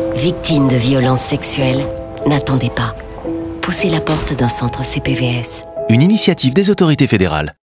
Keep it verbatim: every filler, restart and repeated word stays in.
Victime de violences sexuelles, n'attendez pas. Poussez la porte d'un centre C P V S. Une initiative des autorités fédérales.